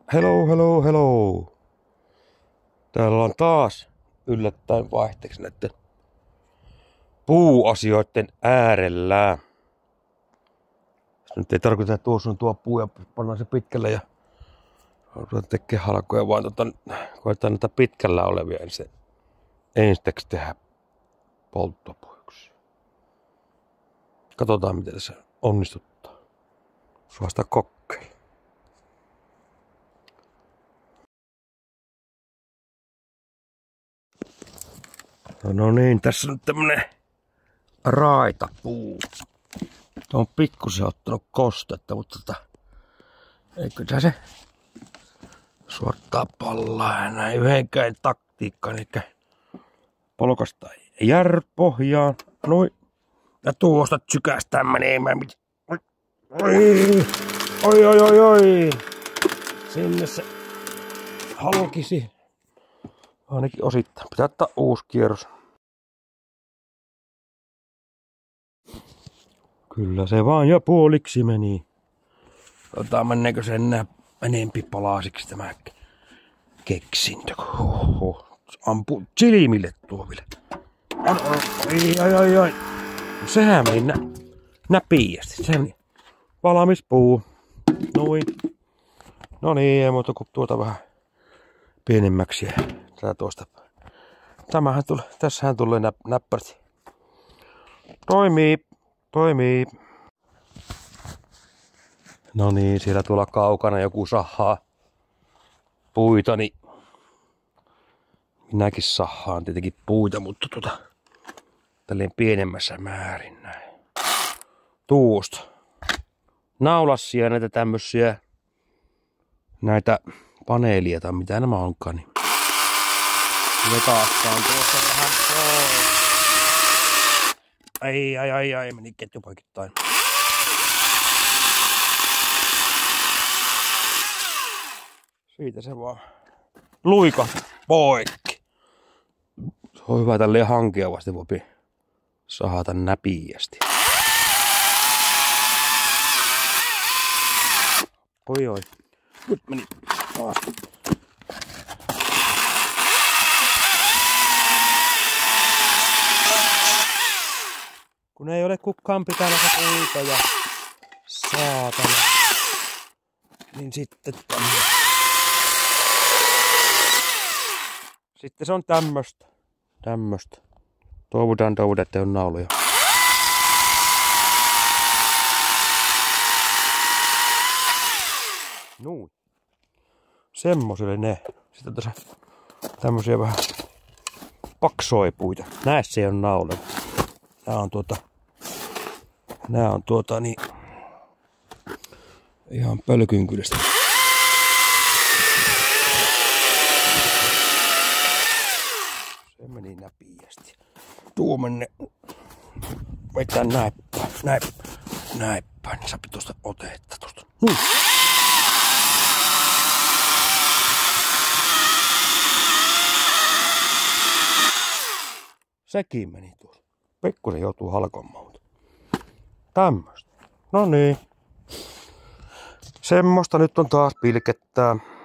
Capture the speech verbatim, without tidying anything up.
Hello, hello, hello. Täällä on taas yllättäen vaihteeksi näiden puuasioiden äärellä. Nyt ei tarkoita, että tuossa on tuo puu ja pannaan se pitkälle ja tekee halkoja, vaan tota, koetaan näitä pitkällä olevia ensin ensiksi tehdä polttopuiksi. Katsotaan, miten tässä onnistuttaa. Suosta kokkeilla. No niin, tässä on tämmönen raitapuu. Tuo on pikkusen ottanut kostetta, mutta tota, eikö se suottaa pallaa näin yhdenkään taktiikkaan, eli polkasta jär pohjaan, noin, ja tuosta sykästään menemään. Oi, oi, oi, oi, oi. Sinne se halkisi. Ainakin osittain. Pitää ottaa uusi kierros. Kyllä se vaan jo puoliksi meni. Ota, menneekö se enää enempi palasiksi tämä keksintö. Oho. Ampu chilimille tuoville. Ai, ai, ai, ai. Sehän meni nä näpiästi. Sehän meni. Valmis puu. Noin. No niin, ei muuta kuin tuota vähän pienemmäksi. Tää tuosta. Tämähän tulee, tässähän tulee nä näppärästi. Toimii, toimii. No niin, siellä tuolla kaukana joku sahaa puita, niin minäkin sahaan tietenkin puita, mutta tuota tälleen pienemmässä määrin näin. Tuosta. Naulassia näitä tämmösiä, näitä paneelia tai mitä nämä onkaan, niin vetastaan tuossa vähän pois. Ai ai ai ai, meni ketjupaikittain. Siitä se vaan luikahti poikki. Se on hyvä tälleen hankeavasti, voi sahata näpiästi. Oi oi, nyt meni taas. Kun ei ole kukaan pitämässä puita ja saatana, niin sitten tämmöistä. Sitten se on tämmöstä. Tämmöstä. Toivotaan, toivotaan, ettei on nauloja. Noin. Semmoselle ne. Sitten tässä tämmösiä vähän paksoja puita. Näissä ei ole nauloja. Nää on tuota... Nää on tuota niin... ihan pölkynkylästä. Se meni näpiästi. Tuo menne... Vetää näippä, näippä, näippä. Niin saapi tuosta otetta tuosta. Hmm. Sekin meni tuossa. Pikkusen joutuu halkomaan, mutta tämmöstä. No niin. Semmosta nyt on taas pilkettää.